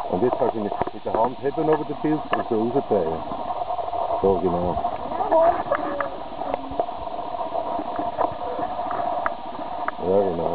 Und jetzt kannst du ihn mit der Hand heben über den Pilz und so rausdrehen. So, genau. Ja, genau.